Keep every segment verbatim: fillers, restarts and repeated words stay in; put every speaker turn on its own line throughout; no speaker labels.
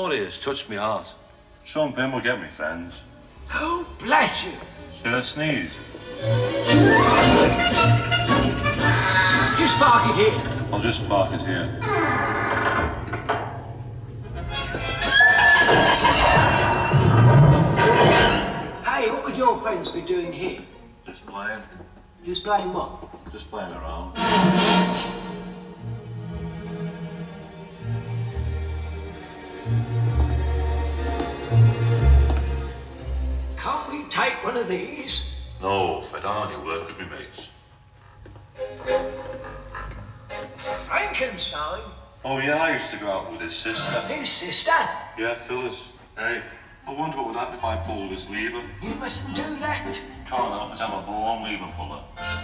story has touched me heart.
Sean Pym will get me, friends.
Oh, bless you.
Should I sneeze?
Just park it here.
I'll just park it here.
Hey, what would your friends be doing here?
Just playing.
Just playing what?
Just playing around.
Can't we take one of these?
No, if I'd only work with me mates.
Frankenstein?
Oh yeah, I used to go out with his sister.
His sister?
Yeah, Phyllis. Hey, I wonder what would happen if I pulled this lever.
You mustn't do that.
Can't help but have a born lever puller.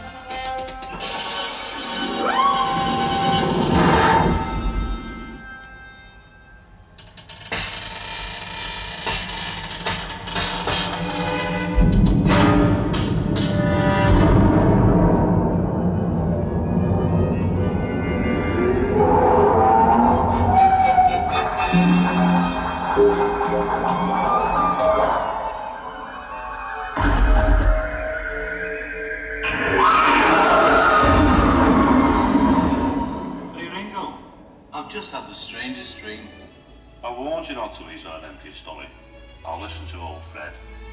Strangest dream.
I warned you not to eat on an empty stomach. I'll listen to old Fred.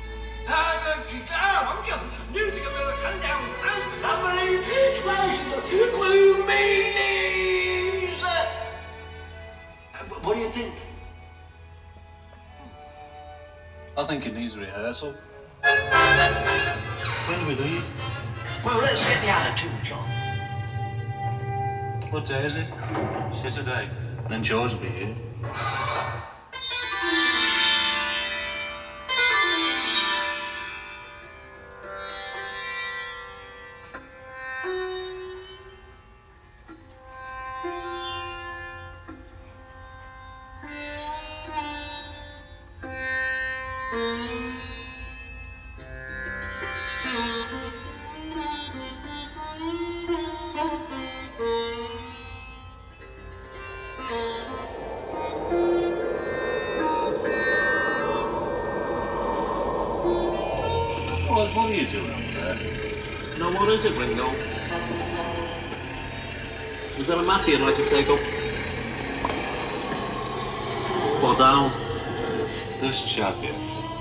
I'm just music of a come down from somebody, explosions of blue meanies. What do you think?
I think it needs rehearsal. When do we leave?
Well, let's get the other two, John.
What day is it?
Saturday.
Then George will be here.
What are you doing up there?
No, what is it, Ringo? Is there a matter you'd like to take up? Or down?
This chap here.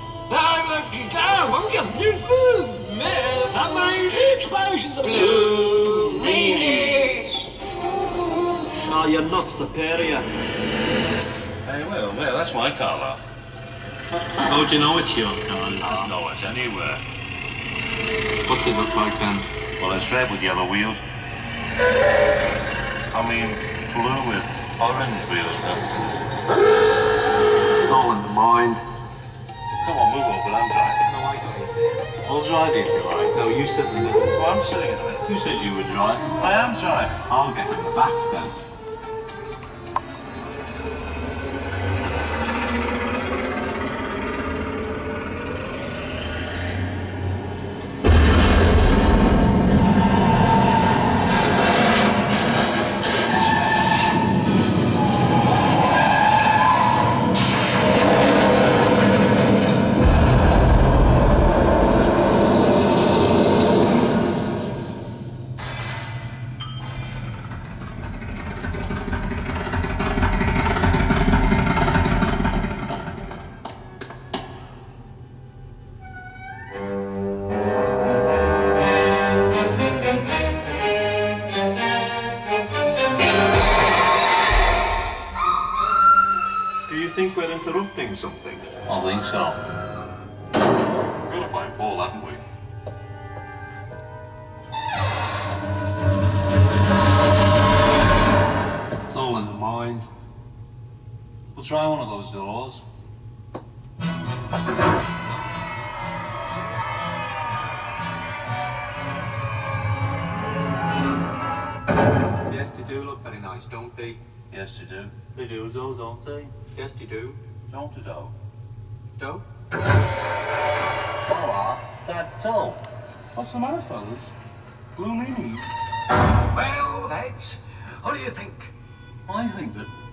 I'm just new smooth, man. Somebody, explosions of blue meanies.
Oh, you're nuts, the pair of you.
Hey, well, well, that's my car, that.
How do you know it's your car,
I know it's anywhere.
What's it look like then?
Well, it's red with yellow wheels. I mean, blue with orange wheels, huh?
It's all in the mind.
Come on, move over, I'm driving.
No, I got it. I'll drive you if you like. No, you sit in the middle.
Well, I'm sitting in the middle. Who says you would drive? I am driving.
I'll get in the back then.
think we're interrupting something?
I think so. We've got to find Paul, haven't we?
It's all in the mind. We'll try one of those doors.
Yes, they do look very nice, don't they?
Yes, they do.
They do, though, don't they? Yes, they do.
Don't they, though?
Do?
Hola, Dad, Tom. What's the matter, fellas? Blue meanies.
Well, that's... What do you think?
I think that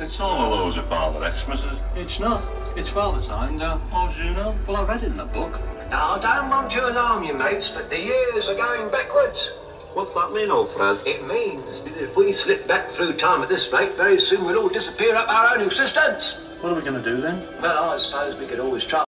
It's all a load of Father Xmas's.
It's not. It's Father Time, uh,
How do you know?
well, I read it in a book.
Now, I don't want to alarm you, mates, but the years are going backwards.
What's that mean, old Fred?
It means that if we slip back through time at this rate, very soon we'll all disappear up our own existence.
What are we going to do then?
Well, I suppose we could always try.